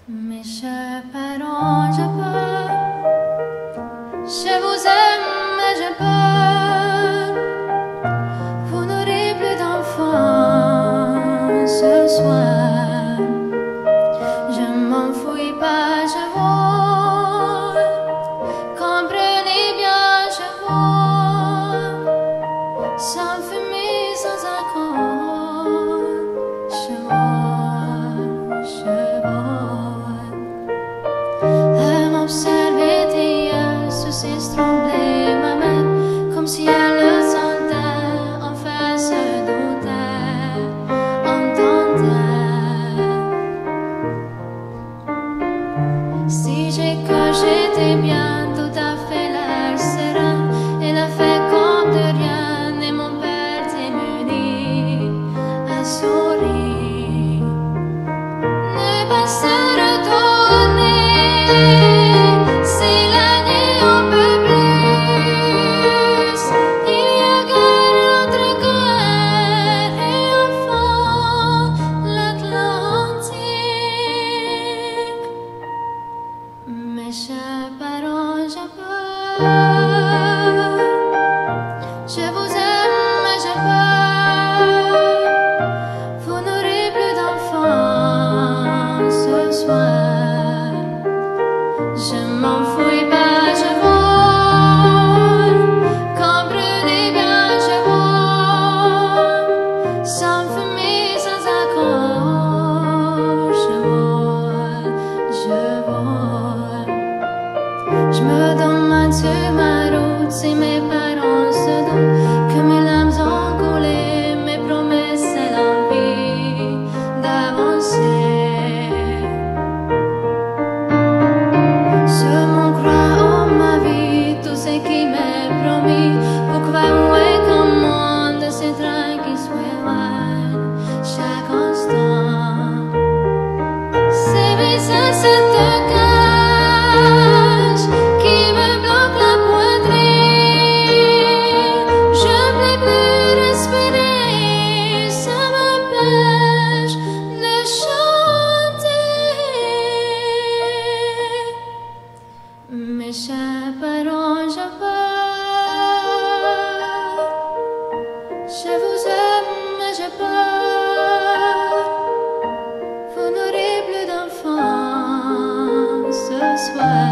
Mes chers parents, je peux, je vous aime, mais je peux. Vous n'aurez plus d'enfants ce soir. Je m'enfuis pas, je vole. Comprenez bien, je vole. Sans fumée, sans accord. Je vole, je vole. Elle m'observait d'ailleurs sous ses tremblés, ma main, comme si elle le sentait, en fait se doutait, entendait. Si j'ai que j'étais bien, tout à fait l'air serein, elle a fait comme de rien, et mon père démuni a souri. Ne pas se retourner. C'est l'année un peu plus. Il y a guerre entre guerre et enfant l'Atlantique. Mes chers parents, je peux. Je vous aime, mais je peux. Vous n'aurez plus d'enfants ce soir. Je m'enfuis pas, je vole. Comprenez bien, je vole. Sans fumée, sans accord. Je vole, je vole. Je me demande sur ma route si mes parents se doutent que mes larmes ont coulé, mes promesses et l'envie d'avancer. Sur mon croix, oh ma vie, tout ce qui m'est promis. Pourquoi où est commande de ces trains qui s'éloignent chaque instant? C'est bizarre cette cage qui me bloque la poitrine. Je ne peux plus respirer, ça m'empêche de chanter. Mes chers parents, je peux. Je vous aime, mais je peux. Vous n'aurez plus d'enfants ce soir.